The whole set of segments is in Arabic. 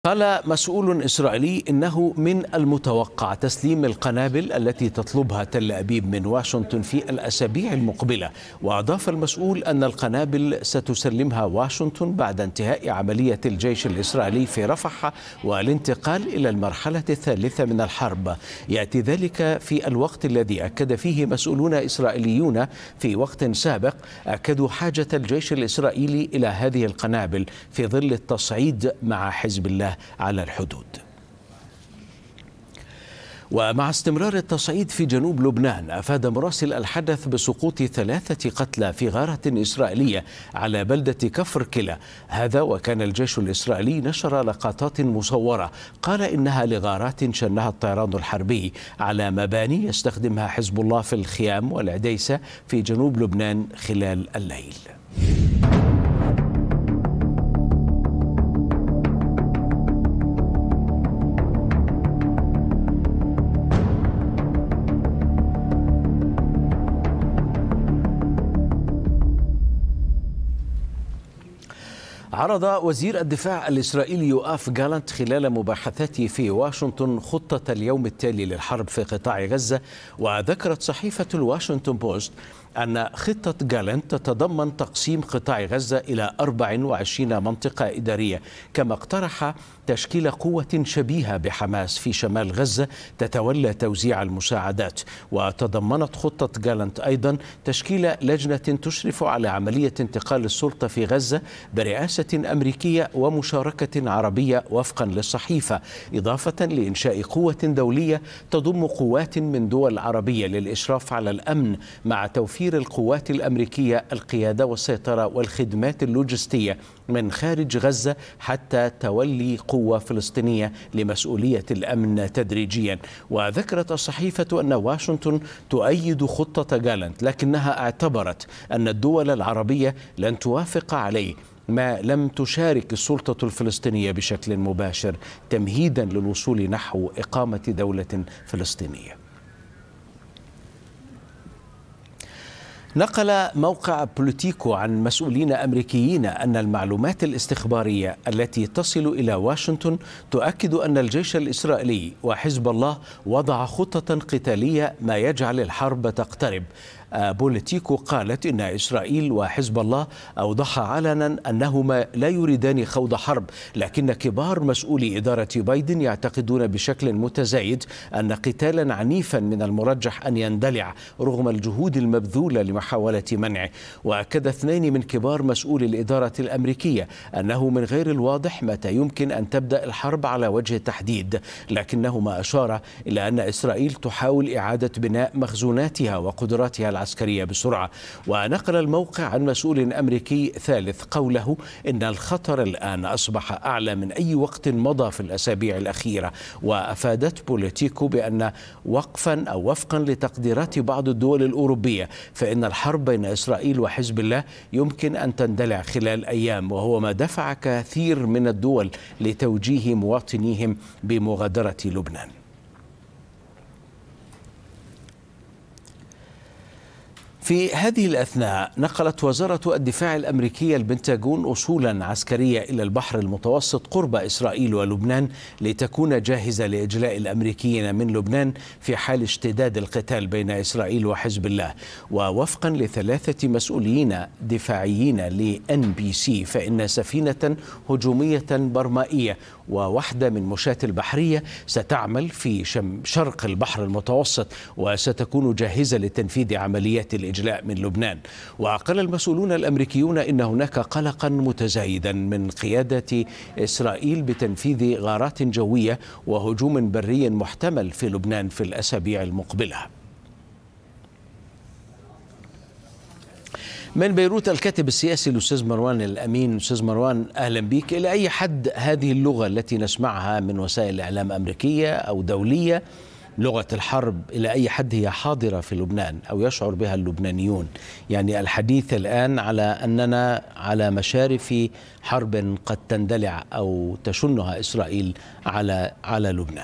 قال مسؤول إسرائيلي إنه من المتوقع تسليم القنابل التي تطلبها تل أبيب من واشنطن في الأسابيع المقبلة. وأضاف المسؤول أن القنابل ستسلمها واشنطن بعد انتهاء عملية الجيش الإسرائيلي في رفح والانتقال إلى المرحلة الثالثة من الحرب. يأتي ذلك في الوقت الذي أكد فيه مسؤولون إسرائيليون في وقت سابق أكدوا حاجة الجيش الإسرائيلي إلى هذه القنابل في ظل التصعيد مع حزب الله على الحدود. ومع استمرار التصعيد في جنوب لبنان، أفاد مراسل الحدث بسقوط 3 قتلى في غارة إسرائيلية على بلدة كفر كلا. هذا وكان الجيش الإسرائيلي نشر لقطات مصورة قال إنها لغارات شنها الطيران الحربي على مباني يستخدمها حزب الله في الخيام والعديسة في جنوب لبنان خلال الليل. عرض وزير الدفاع الإسرائيلي يوآف جالانت خلال مباحثاته في واشنطن خطة اليوم التالي للحرب في قطاع غزة. وذكرت صحيفة الواشنطن بوست أن خطة جالانت تتضمن تقسيم قطاع غزة إلى 24 منطقة إدارية، كما اقترح تشكيل قوة شبيهة بحماس في شمال غزة تتولى توزيع المساعدات. وتضمنت خطة جالانت أيضا تشكيل لجنة تشرف على عملية انتقال السلطة في غزة برئاسة أمريكية ومشاركة عربية وفقا للصحيفة، إضافة لإنشاء قوة دولية تضم قوات من دول عربية للإشراف على الأمن مع توفير القوات الأمريكية القيادة والسيطرة والخدمات اللوجستية من خارج غزة حتى تولي قوة فلسطينية لمسؤولية الأمن تدريجيا. وذكرت الصحيفة أن واشنطن تؤيد خطة جالانت، لكنها اعتبرت أن الدول العربية لن توافق عليه ما لم تشارك السلطة الفلسطينية بشكل مباشر، تمهيدا للوصول نحو إقامة دولة فلسطينية. نقل موقع بوليتيكو عن مسؤولين أمريكيين أن المعلومات الاستخبارية التي تصل إلى واشنطن تؤكد أن الجيش الإسرائيلي وحزب الله وضع خطة قتالية ما يجعل الحرب تقترب. بوليتيكو قالت إن إسرائيل وحزب الله أوضحا علنا أنهما لا يريدان خوض حرب، لكن كبار مسؤولي إدارة بايدن يعتقدون بشكل متزايد أن قتالا عنيفا من المرجح أن يندلع رغم الجهود المبذولة لمحاولة منعه. وأكد 2 من كبار مسؤولي الإدارة الأمريكية أنه من غير الواضح متى يمكن أن تبدأ الحرب على وجه التحديد، لكنهما أشار إلى أن إسرائيل تحاول إعادة بناء مخزوناتها وقدراتها العسكرية بسرعة. ونقل الموقع عن مسؤول أمريكي ثالث قوله إن الخطر الآن أصبح أعلى من أي وقت مضى في الأسابيع الأخيرة. وأفادت بوليتيكو بأن وفقا لتقديرات بعض الدول الأوروبية فإن الحرب بين إسرائيل وحزب الله يمكن أن تندلع خلال أيام، وهو ما دفع كثير من الدول لتوجيه مواطنيهم بمغادرة لبنان. في هذه الأثناء نقلت وزارة الدفاع الأمريكية البنتاغون أصولا عسكرية إلى البحر المتوسط قرب إسرائيل ولبنان لتكون جاهزة لإجلاء الأمريكيين من لبنان في حال اشتداد القتال بين إسرائيل وحزب الله. ووفقا ل3 مسؤولين دفاعيين لNBC فإن سفينة هجومية برمائية ووحدة من مشاة البحرية ستعمل في شرق البحر المتوسط وستكون جاهزة لتنفيذ عمليات الإجلاء من لبنان. وقال المسؤولون الأمريكيون إن هناك قلقا متزايدا من قيادة إسرائيل بتنفيذ غارات جوية وهجوم بري محتمل في لبنان في الأسابيع المقبلة. من بيروت الكاتب السياسي الأستاذ مروان الأمين. أستاذ مروان، أهلا بك. إلى أي حد هذه اللغة التي نسمعها من وسائل إعلام أمريكية أو دولية، لغة الحرب، إلى أي حد هي حاضرة في لبنان أو يشعر بها اللبنانيون؟ يعني الحديث الآن على أننا على مشارف حرب قد تندلع أو تشنها إسرائيل على لبنان.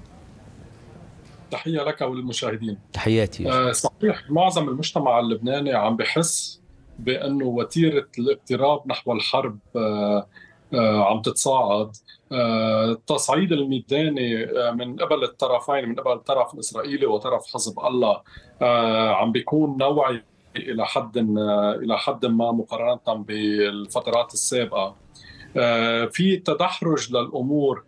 تحية لك وللمشاهدين. تحياتي. صحيح، معظم المجتمع اللبناني عم بحس بأنه وتيرة الاقتراب نحو الحرب عم تتصاعد. التصعيد الميداني من قبل الطرفين، من قبل الطرف الإسرائيلي وطرف حزب الله، عم بيكون نوعي إلى حد ما مقارنة بالفترات السابقة. في تدحرج للأمور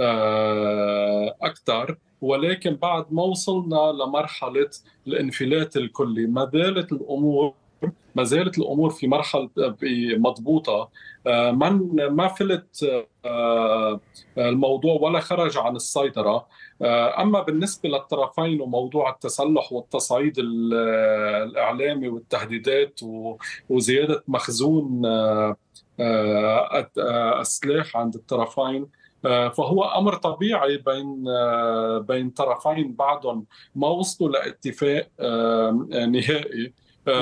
أكثر، ولكن بعد ما وصلنا لمرحلة الانفلات الكلي ما زالت الأمور في مرحلة مضبوطة. ما فلت الموضوع ولا خرج عن السيطرة. أما بالنسبة للطرفين وموضوع التسلح والتصعيد الإعلامي والتهديدات وزيادة مخزون السلاح عند الطرفين، فهو أمر طبيعي بين طرفين بعدهم ما وصلوا لاتفاق نهائي.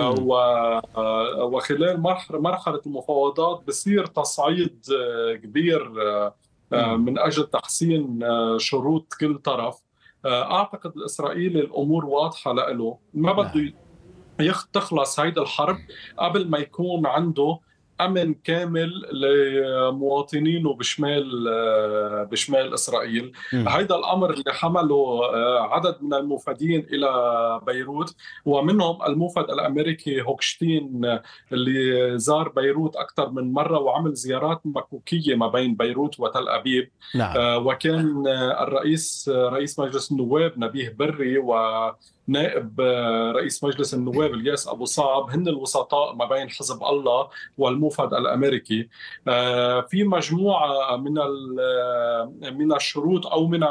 وخلال مرحلة المفاوضات بصير تصعيد كبير من أجل تحسين شروط كل طرف. أعتقد الإسرائيلي الأمور واضحة له، ما بده تخلص هيدا الحرب قبل ما يكون عنده أمن كامل لمواطنينه بشمال إسرائيل. هيدا الأمر اللي حمله عدد من الموفدين إلى بيروت، ومنهم الموفد الأمريكي هوكشتين اللي زار بيروت أكثر من مرة وعمل زيارات مكوكية ما بين بيروت وتل أبيب. نعم. وكان رئيس مجلس النواب نبيه بري ونائب رئيس مجلس النواب الياس أبو صعب هن الوسطاء ما بين حزب الله والموفد الأمريكي. في مجموعة من الشروط أو من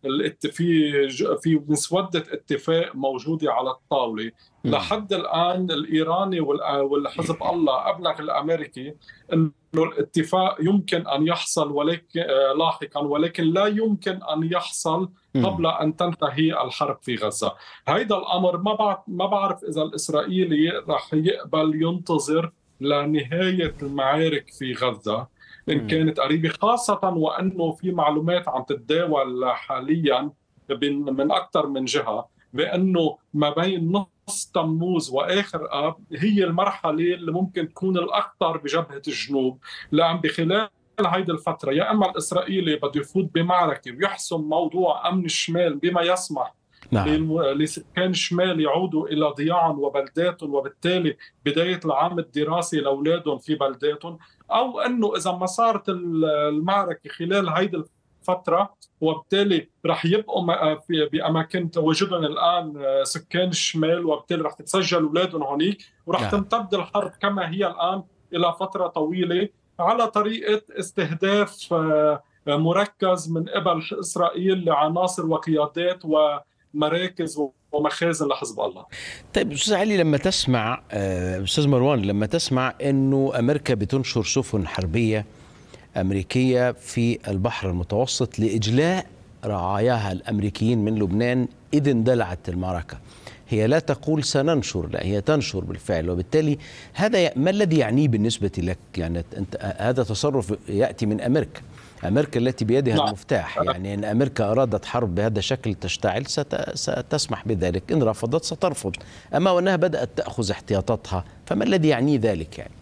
في مسودة اتفاق موجودة على الطاولة. لحد الآن الإيراني والحزب الله أبلغ الأمريكي أنه الاتفاق يمكن أن يحصل ولكن لاحقا، ولكن لا يمكن أن يحصل قبل أن تنتهي الحرب في غزة. هيدا الأمر ما بعرف إذا الإسرائيلي رح يقبل ينتظر لنهاية المعارك في غزة إن كانت قريبة، خاصة وأنه في معلومات عم تتداول حاليا من أكثر من جهة بأنه ما بين نص تموز وآخر آب هي المرحلة اللي ممكن تكون الأخطر بجبهة الجنوب، لأن بخلال هيدي الفترة يا إما الإسرائيلي بده يفوت بمعركة ويحسم موضوع أمن الشمال بما يسمح لسكان الشمال يعودوا إلى ضياعهم وبلداتهم، وبالتالي بداية العام الدراسي لأولادهم في بلداتهم، أو أنه إذا ما صارت المعركة خلال هيدي الفترة وبالتالي رح يبقوا بأماكن تواجدهم الآن سكان الشمال، وبالتالي رح تتسجل أولادهم هونيك ورح تمتد الحرب كما هي الآن إلى فترة طويلة على طريقة استهداف مركز من قبل إسرائيل لعناصر وقيادات ومراكز ومخازن لحزب الله. طيب أستاذ علي، لما تسمع أستاذ مروان، لما تسمع أنه أمريكا بتنشر سفن حربية أمريكية في البحر المتوسط لإجلاء رعاياها الأمريكيين من لبنان إذ اندلعت المعركة، هي لا تقول سننشر، لا هي تنشر بالفعل، وبالتالي هذا ما الذي يعنيه بالنسبة لك؟ يعني هذا تصرف يأتي من أمريكا التي بيدها المفتاح. يعني إن أمريكا أرادت حرب بهذا الشكل تشتعل ستسمح بذلك، إن رفضت سترفض، أما وأنها بدأت تأخذ احتياطاتها فما الذي يعنيه ذلك يعني؟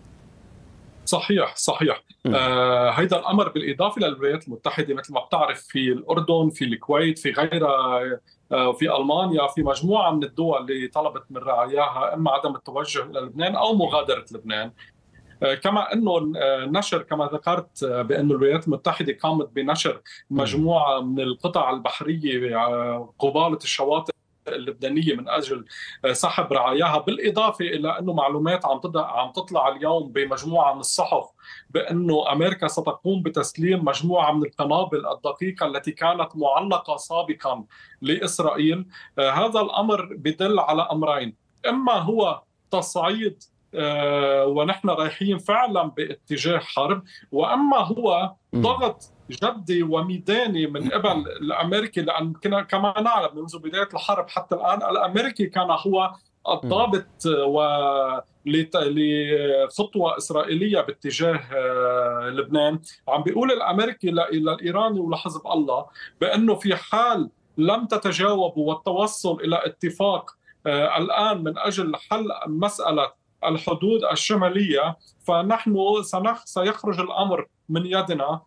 صحيح. هيدا الأمر بالإضافة للولايات المتحدة مثل ما بتعرف في الأردن، في الكويت، في غيرها، في ألمانيا، في مجموعة من الدول اللي طلبت من رعاياها إما عدم التوجه إلى لبنان أو مغادرة لبنان. كما أنه نشر، كما ذكرت بأن الولايات المتحدة قامت بنشر مجموعة من القطع البحرية قبالة الشواطئ اللبنانية من أجل سحب رعاياها، بالإضافة إلى أنه معلومات عم تطلع اليوم بمجموعة من الصحف بأنه أمريكا ستقوم بتسليم مجموعة من القنابل الدقيقة التي كانت معلقة سابقا لإسرائيل. هذا الأمر بدل على أمرين: إما هو تصعيد ونحن رايحين فعلا باتجاه حرب، وأما هو ضغط جدي وميداني من قبل الأمريكي، لأن كما نعلم منذ بداية الحرب حتى الآن الأمريكي كان هو الضابط لخطوة إسرائيلية باتجاه لبنان. عم بيقول الأمريكي إلى الإيراني ولحزب الله بأنه في حال لم تتجاوبوا والتوصل إلى اتفاق الآن من أجل حل مسألة الحدود الشمالية، فنحن سيخرج الأمر من يدنا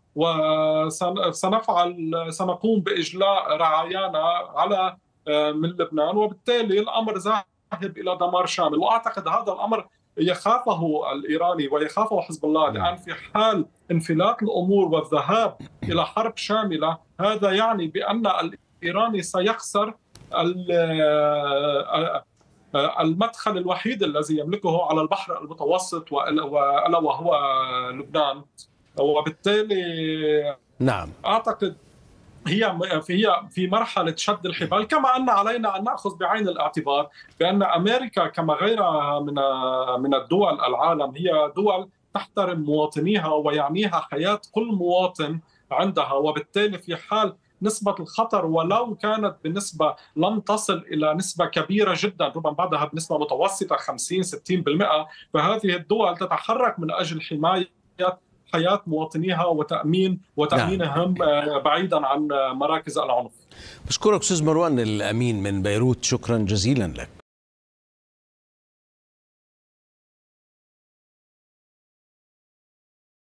سنقوم بإجلاء رعايانا على من لبنان، وبالتالي الأمر ذاهب إلى دمار شامل. وأعتقد هذا الأمر يخافه الإيراني ويخافه حزب الله، لأن في حال انفلات الأمور والذهاب إلى حرب شاملة هذا يعني بأن الإيراني سيخسر المدخل الوحيد الذي يملكه على البحر المتوسط وألا وهو لبنان. وبالتالي نعم أعتقد هي في مرحلة شد الحبال، كما أن علينا أن نأخذ بعين الاعتبار بأن أمريكا كما غيرها من الدول العالم هي دول تحترم مواطنيها ويعنيها حياة كل مواطن عندها، وبالتالي في حال نسبة الخطر ولو كانت بنسبة لم تصل إلى نسبة كبيرة جدا، ربما بعدها بنسبة متوسطة 50-60%، فهذه الدول تتحرك من أجل حماية حياة مواطنيها وتأمينهم بعيدا عن مراكز العنف. بشكرك أستاذ مروان الأمين من بيروت، شكرا جزيلا لك.